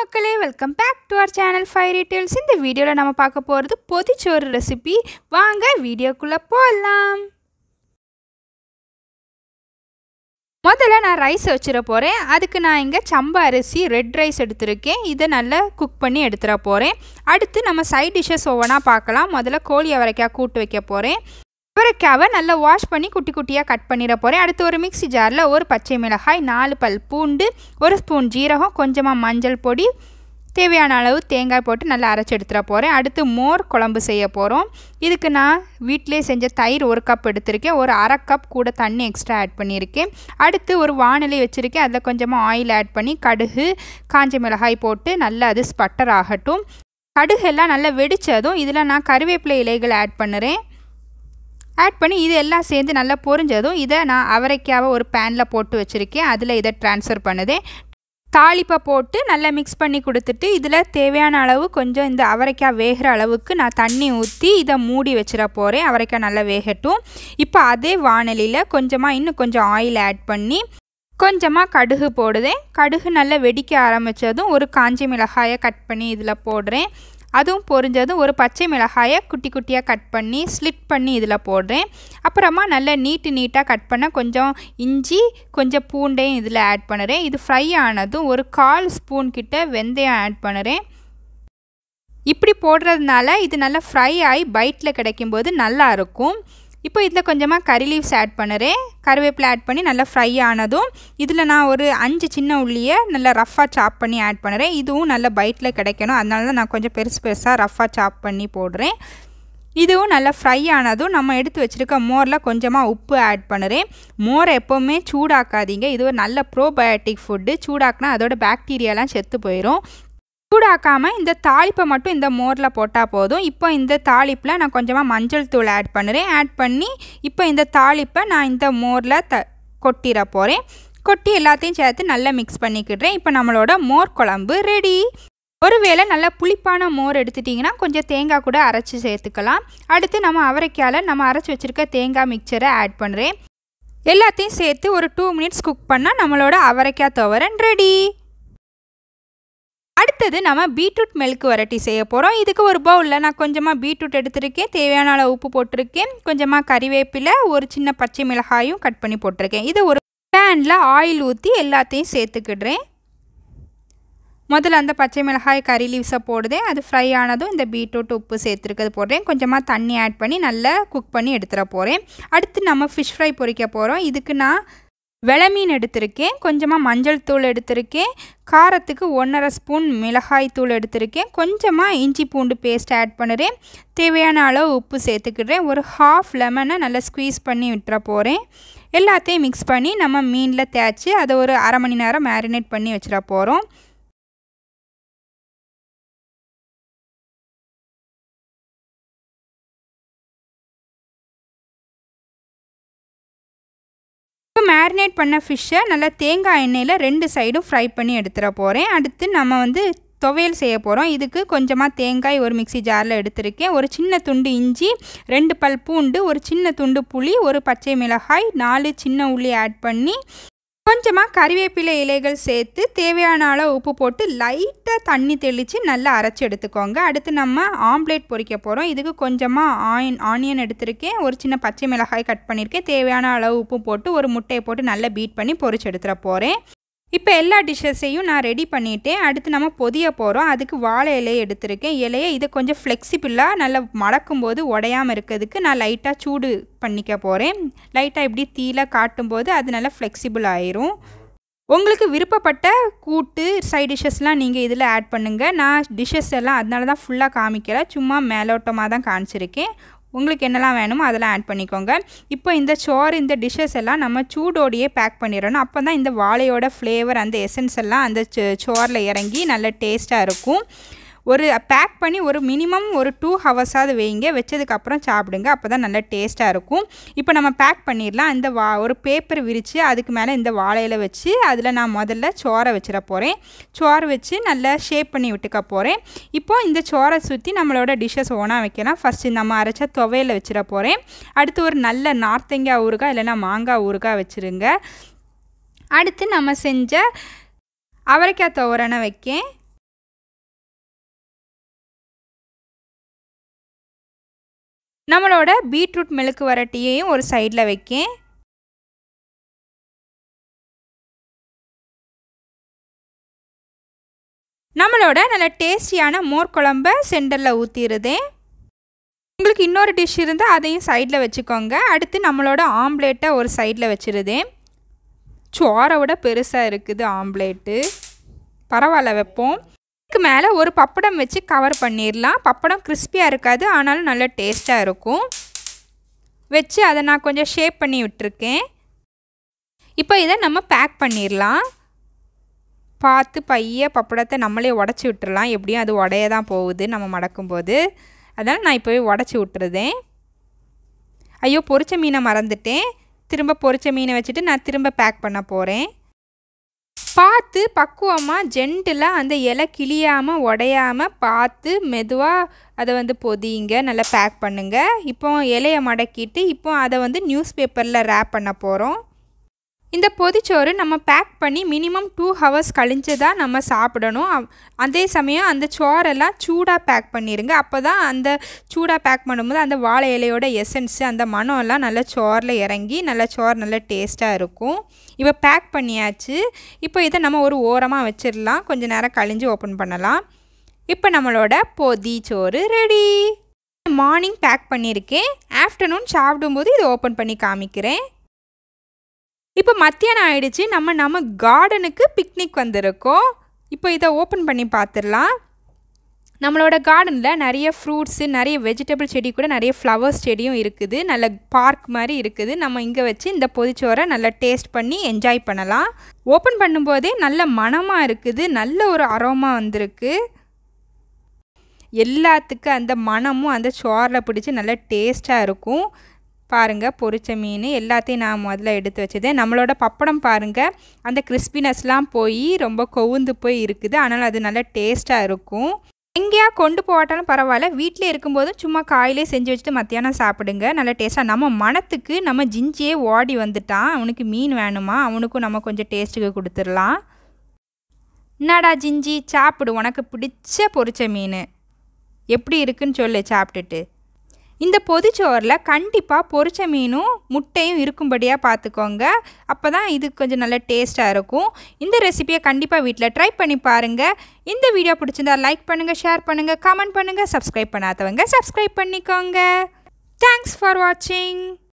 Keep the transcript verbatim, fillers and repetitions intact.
மக்களே, welcome back to our channel Firey Tales. இந்த வீடியோல நம்ம பார்க்க போறது pothi சோறு ரெசிபி. வாங்க வீடியோக்குள்ள போலாம். முதல்ல நான் ரைஸ் வச்சிர போறேன். அதுக்கு நான் இங்க சம்பா அரிசி ரெட் ரைஸ் எடுத்துர்க்கேன். இத நல்லா குக் பண்ணி எடுத்துற போறேன். அடுத்து நம்ம சைடு டிஷஸ் ஒவ்வொண்ணா பார்க்கலாம். முதல்ல கோழி அவரைக்காய் கூட்டு வைக்க போறேன். அவரைக்காவை நல்லா வாஷ் பண்ணி குட்டி குட்டியாக கட் பண்ணிட போகிறேன். அடுத்து ஒரு மிக்ஸி ஜாரில் ஒரு பச்சை மிளகாய், நாலு பல் பூண்டு, ஒரு ஸ்பூன் ஜீரகம், கொஞ்சமாக மஞ்சள் பொடி, தேவையான அளவு தேங்காய் போட்டு நல்லா அரைச்சி எடுத்துட போகிறேன். அடுத்து மோர் குழம்பு செய்ய போகிறோம். இதுக்கு நான் வீட்டிலே செஞ்ச தயிர் ஒரு கப் எடுத்திருக்கேன். ஒரு அரை கப் கூட தண்ணி எக்ஸ்ட்ரா ஆட் பண்ணியிருக்கேன். அடுத்து ஒரு வாணலி வச்சுருக்கேன். அதில் கொஞ்சமாக ஆயில் ஆட் பண்ணி கடுகு, காஞ்ச மிளகாய் போட்டு நல்லா அது ஸ்பட்டர் ஆகட்டும். கடுகு எல்லாம் நல்லா வெடித்ததும் இதில் நான் கருவேப்பிலை இலைகள் ஆட் பண்ணுறேன். ஆட் பண்ணி இது எல்லாம் சேர்ந்து நல்லா பொரிஞ்சதும் இதை நான் அவரைக்காவை ஒரு பேனில் போட்டு வச்சுருக்கேன். அதில் இதை ட்ரான்ஸ்ஃபர் பண்ணுதேன். தாளிப்பை போட்டு நல்லா மிக்ஸ் பண்ணி கொடுத்துட்டு இதில் தேவையான அளவு கொஞ்சம் இந்த அவரைக்காய் வேகிற அளவுக்கு நான் தண்ணி ஊற்றி இதை மூடி வச்சிட போகிறேன். அவரைக்காய் நல்லா வேகட்டும். இப்போ அதே வாணலியில் கொஞ்சமாக இன்னும் கொஞ்சம் ஆயில் ஆட் பண்ணி கொஞ்சமாக கடுகு போடுதேன். கடுகு நல்லா வெடிக்க ஆரம்பித்ததும் ஒரு காஞ்ச மிளகாயை கட் பண்ணி இதில் போடுறேன். அதுவும் பொரிஞ்சதும் ஒரு பச்சை மிளகாயை குட்டி குட்டியாக கட் பண்ணி ஸ்லிட் பண்ணி இதில் போடுறேன். அப்புறமா நல்லா நீட்டு நீட்டாக கட் பண்ண கொஞ்சம் இஞ்சி, கொஞ்சம் பூண்டையும் இதில் ஆட் பண்ணுறேன். இது ஃப்ரை ஆனதும் ஒரு கால் ஸ்பூன் கிட்ட வெந்தயம் ஆட் பண்ணுறேன். இப்படி போடுறதுனால இது நல்லா ஃப்ரை ஆகி பைட்டில் கிடைக்கும்போது நல்லாயிருக்கும். இப்போ இதில் கொஞ்சமாக கறி லீவ்ஸ் ஆட் பண்ணுறேன். கருவேப்பிலை ஆட் பண்ணி நல்லா ஃப்ரை ஆனதும் இதில் நான் ஒரு அஞ்சு சின்ன உள்ளியை நல்லா ரஃப்பாக சாப் பண்ணி ஆட் பண்ணுறேன். இதுவும் நல்லா பைட்டில் கிடைக்கணும். அதனால தான் நான் கொஞ்சம் பெருசு பெருசாக ரஃப்பாக சாப் பண்ணி போடுறேன். இதுவும் நல்லா ஃப்ரை ஆனதும் நம்ம எடுத்து வச்சுருக்க மோரில் கொஞ்சமாக உப்பு ஆட் பண்ணுறேன். மோரை எப்போவுமே சூடாக்காதீங்க. இது ஒரு நல்ல ப்ரோபயோட்டிக் ஃபுட்டு. சூடாக்கினா அதோட பாக்டீரியாலாம் செத்து போயிடும். சூடாக்காமல் இந்த தாளிப்பை மட்டும் இந்த மோரில் போட்டால் போதும். இப்போ இந்த தாளிப்பில் நான் கொஞ்சமாக மஞ்சள் தூள் ஆட் பண்ணுறேன். ஆட் பண்ணி இப்போ இந்த தாளிப்பை நான் இந்த மோரில் த கொட்டிட போகிறேன். கொட்டி எல்லாத்தையும் சேர்த்து நல்லா மிக்ஸ் பண்ணிக்கிடுறேன். இப்போ நம்மளோட மோர் குழம்பு ரெடி. ஒருவேளை நல்லா புளிப்பான மோர் எடுத்துட்டிங்கன்னா கொஞ்சம் தேங்காய் கூட அரைச்சி சேர்த்துக்கலாம். அடுத்து நம்ம அவரைக்காயில் நம்ம அரைச்சி வச்சுருக்க தேங்காய் மிக்சரை ஆட் பண்ணுறேன். எல்லாத்தையும் சேர்த்து ஒரு டூ மினிட்ஸ் குக் பண்ணால் நம்மளோட அவரைக்காய் துவரன் ரெடி. அடுத்தது நம்ம பீட்ரூட் மில்க் வரட்டி செய்ய போகிறோம். இதுக்கு ஒரு பவுலில் நான் கொஞ்சமாக பீட்ரூட் எடுத்துருக்கேன். தேவையான அளவு உப்பு போட்டிருக்கேன். கொஞ்சமாக கறிவேப்பிலை, ஒரு சின்ன பச்சை மிளகாயும் கட் பண்ணி போட்டிருக்கேன். இதை ஒரு பேனில் ஆயில் ஊற்றி எல்லாத்தையும் சேர்த்துக்கிடுறேன். முதல்ல அந்த பச்சை மிளகாய் கறி லீவ்ஸை போடுதேன். அது ஃப்ரை ஆனதும் இந்த பீட்ரூட் உப்பு சேர்த்துருக்கிறது போடுறேன். கொஞ்சமாக தண்ணி ஆட் பண்ணி நல்லா குக் பண்ணி எடுத்துட போகிறேன். அடுத்து நம்ம ஃபிஷ் ஃப்ரை பொரிக்க போகிறோம். இதுக்கு நான் வெளை மீன் எடுத்திருக்கேன். கொஞ்சமாக மஞ்சள் தூள் எடுத்திருக்கேன். காரத்துக்கு ஒன்றரை ஸ்பூன் மிளகாய் தூள் எடுத்திருக்கேன். கொஞ்சமாக இஞ்சி பூண்டு பேஸ்ட் ஆட் பண்ணுறேன். தேவையான அளவு உப்பு சேர்த்துக்கிடுறேன். ஒரு ஹாஃப் லெமனை நல்லா ஸ்குவீஸ் பண்ணி விட்டுற போகிறேன். எல்லாத்தையும் மிக்ஸ் பண்ணி நம்ம மீனில் தேய்ச்சி அதை ஒரு அரை மணி நேரம் மேரினேட் பண்ணி வச்சிட போகிறோம். மேரினேட் பண்ண ஃபிஷ்ஷை நல்லா தேங்காய் எண்ணெயில் ரெண்டு சைடும் ஃப்ரை பண்ணி எடுத்துட போகிறேன். அடுத்து நம்ம வந்து துவையல் செய்ய போகிறோம். இதுக்கு கொஞ்சமாக தேங்காய் ஒரு மிக்ஸி ஜாரில் எடுத்திருக்கேன். ஒரு சின்ன துண்டு இஞ்சி, ரெண்டு பல் பூண்டு, ஒரு சின்ன துண்டு புளி, ஒரு பச்சை மிளகாய், நாலு சின்ன உள்ளி ஆட் பண்ணி கொஞ்சமாக கறிவேப்பிலை இலைகள் சேர்த்து தேவையான அளவு உப்பு போட்டு லைட்டாக தண்ணி தெளித்து நல்லா அரைச்சி எடுத்துக்கோங்க. அடுத்து நம்ம ஆம்லேட் பொரிக்க போகிறோம். இதுக்கு கொஞ்சமாக ஆயின் ஆனியன் எடுத்திருக்கேன். ஒரு சின்ன பச்சை மிளகாய் கட் பண்ணியிருக்கேன். தேவையான அளவு உப்பு போட்டு ஒரு முட்டையை போட்டு நல்லா பீட் பண்ணி பொரிச்சு எடுத்துட போகிறேன். இப்போ எல்லா டிஷ்ஷஸையும் நான் ரெடி பண்ணிவிட்டேன். அடுத்து நம்ம பொதிய போகிறோம். அதுக்கு வாழை இலையை எடுத்திருக்கேன். இலையை இதை கொஞ்சம் ஃப்ளெக்சிபிளாக நல்லா மடக்கும் போது உடையாமல் இருக்கிறதுக்கு நான் லைட்டாக சூடு பண்ணிக்க போகிறேன். லைட்டாக இப்படி தீயில காட்டும்போது அது நல்லா ஃப்ளெக்சிபிள் ஆயிரும். உங்களுக்கு விருப்பப்பட்ட கூட்டு சைட் டிஷ்ஷஸ்லாம் நீங்கள் இதில் ஆட் பண்ணுங்கள். நான் டிஷ்ஷஸ் எல்லாம் அதனால தான் ஃபுல்லாக காமிக்கலை, சும்மா மேலோட்டமாக தான் காமிச்சிருக்கேன். உங்களுக்கு என்னெல்லாம் வேணுமோ அதெல்லாம் ஆட் பண்ணிக்கோங்க. இப்போ இந்த சோறு இந்த டிஷ்ஷஸ் எல்லாம் நம்ம சூடோடையே பேக் பண்ணிடணும். அப்போ தான் இந்த வாழையோட ஃப்ளேவர் அந்த எசன்ஸ் எல்லாம் அந்த சோறில் இறங்கி நல்ல டேஸ்ட்டாக இருக்கும். ஒரு பேக் பண்ணி ஒரு மினிமம் ஒரு டூ ஹவர்ஸாவது வைங்க. வச்சதுக்கப்புறம் சாப்பிடுங்க. அப்போ தான் நல்லா டேஸ்ட்டாக இருக்கும். இப்போ நம்ம பேக் பண்ணிடலாம். இந்த வா ஒரு பேப்பர் விரித்து அதுக்கு மேலே இந்த வாழையில வச்சு அதில் நான் முதல்ல சோறை வச்சிட போகிறேன். சோறு வச்சு நல்லா ஷேப் பண்ணி விட்டுக்க போகிறேன். இப்போது இந்த சோறை சுற்றி நம்மளோட டிஷ்ஷஸ் ஓனாக வைக்கலாம். ஃபஸ்ட்டு நம்ம அரைச்ச துவையில் வச்சிட போகிறேன். அடுத்து ஒரு நல்ல நார்த்தங்காய் ஊறுகாய் இல்லைன்னா மாங்காய் ஊறுகாய் வச்சுருங்க. அடுத்து நம்ம செஞ்ச அவரைக்காய் துவரனை வைக்கேன். நம்மளோட பீட்ரூட் மெழுக்கு வரட்டியையும் ஒரு சைடில் வைக்கேன். நம்மளோட நல்ல டேஸ்டியான மோர் குழம்ப சென்டரில் ஊற்றிடுதேன். உங்களுக்கு இன்னொரு டிஷ் இருந்தால் அதையும் சைடில் வச்சுக்கோங்க. அடுத்து நம்மளோட ஆம்லேட்டை ஒரு சைடில் வச்சுருதேன். சோறை விட பெருசாக இருக்குது ஆம்லேட்டு, பரவாயில்ல வைப்போம். இதுக்கு மேலே ஒரு பப்படம் வச்சு கவர் பண்ணிடலாம். பப்படம் கிறிஸ்பியாக இருக்காது, ஆனாலும் நல்ல டேஸ்ட்டாக இருக்கும். வச்சு அதை நான் கொஞ்சம் ஷேப் பண்ணி விட்டுருக்கேன். இப்போ இதை நம்ம பேக் பண்ணிடலாம். பார்த்து பைய பப்படத்தை நம்மளே உடச்சி விட்டுறலாம். எப்படியும் அது உடைய தான் போகுது நம்ம மடக்கும்போது. அதனால் நான் இப்போவே உடச்சி விட்டுருதேன். ஐயோ, பொரிச்ச மீனை மறந்துட்டேன். திரும்ப பொரிச்ச மீனை வச்சுட்டு நான் திரும்ப பேக் பண்ண போகிறேன். பார்த்து பக்குவமாக ஜென்டிலாக அந்த இலை கிளியாமல் உடையாமல் பார்த்து மெதுவாக அதை வந்து பொதிங்க, நல்லா பேக் பண்ணுங்கள். இப்போ இலையை மடக்கிட்டு இப்போ அதை வந்து நியூஸ் பேப்பரில் ரேப் பண்ண போகிறோம். இந்த பொதிச்சோறு நம்ம பேக் பண்ணி மினிமம் டூ ஹவர்ஸ் கழிஞ்சு தான் நம்ம சாப்பிடணும். அதே சமயம் அந்த சோறெல்லாம் சூடாக பேக் பண்ணிடுங்க. அப்போ தான் அந்த சூடாக பேக் பண்ணும்போது அந்த வாழை இலையோட எசன்ஸு அந்த மணம்லாம் நல்லா சோறில் இறங்கி நல்லா சோறு நல்லா டேஸ்ட்டாக இருக்கும். இப்போ பேக் பண்ணியாச்சு. இப்போ இதை நம்ம ஒரு ஓரமாக வச்சிடலாம். கொஞ்சம் நேரம் கழிஞ்சு ஓப்பன் பண்ணலாம். இப்போ நம்மளோட பொதிச்சோறு ரெடி. மார்னிங் பேக் பண்ணியிருக்கேன். ஆஃப்டர்நூன் சாப்பிடும்போது இதை ஓப்பன் பண்ணி காமிக்கிறேன். இப்போ மத்தியானம் ஆயிடுச்சு. நம்ம நம்ம கார்டனுக்கு பிக்னிக் வந்திருக்கோம். இப்போ இதை ஓப்பன் பண்ணி பார்த்துடலாம். நம்மளோட கார்டனில் நிறைய ஃப்ரூட்ஸு, நிறைய வெஜிடபிள் செடி, கூட நிறைய ஃப்ளவர்ஸ் செடியும் இருக்குது. நல்ல பார்க் மாதிரி இருக்குது. நம்ம இங்கே வச்சு இந்த பொதிச்சோரை நல்லா டேஸ்ட் பண்ணி என்ஜாய் பண்ணலாம். ஓப்பன் பண்ணும்போதே நல்ல மணமாக இருக்குது. நல்ல ஒரு அரோமா வந்திருக்கு. எல்லாத்துக்கும் அந்த மணமும் அந்த சோறில் பிடிச்சி நல்ல டேஸ்ட்டாக இருக்கும். பாருங்கள், பொரிச்ச மீன் எல்லாத்தையும் நான் முதல்ல எடுத்து வச்சதேன். நம்மளோட பப்படம் பாருங்கள், அந்த கிறிஸ்பினஸ்லாம் போய் ரொம்ப கொவுந்து போய் இருக்குது. ஆனால் அது நல்லா டேஸ்ட்டாக இருக்கும். எங்கேயா கொண்டு போட்டாலும் பரவாயில்ல, வீட்டிலே இருக்கும்போதும் சும்மா காயிலே செஞ்சு வச்சுட்டு மத்தியானம் சாப்பிடுங்க. நல்ல டேஸ்ட்டாக. நம்ம மனத்துக்கு நம்ம ஜிஞ்சியே ஓடி வந்துட்டான். அவனுக்கு மீன் வேணுமா, அவனுக்கும் நம்ம கொஞ்சம் டேஸ்ட்டுக்கு கொடுத்துடலாம். என்னடா ஜிஞ்சி, சாப்பிடு, உனக்கு பிடிச்ச பொரிச்ச மீன் எப்படி இருக்குன்னு சொல்லு சாப்பிட்டுட்டு. இந்த பொதிச்சோறில் கண்டிப்பாக பொரிச்ச மீனும் முட்டையும் இருக்கும்படியாக பார்த்துக்கோங்க. அப்போ தான் இது கொஞ்சம் நல்ல டேஸ்ட்டாக இருக்கும். இந்த ரெசிபியை கண்டிப்பாக வீட்டில் ட்ரை பண்ணி பாருங்கள். இந்த வீடியோ பிடிச்சிருந்தா லைக் பண்ணுங்கள், ஷேர் பண்ணுங்கள், கமெண்ட் பண்ணுங்கள். சப்ஸ்கிரைப் பண்ணாதவங்க சப்ஸ்கிரைப் பண்ணிக்கோங்க. தேங்க்ஸ் ஃபார் வாட்சிங்.